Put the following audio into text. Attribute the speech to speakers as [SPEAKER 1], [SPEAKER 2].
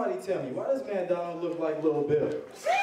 [SPEAKER 1] Somebody tell me, why does man Donald look like Little Bill?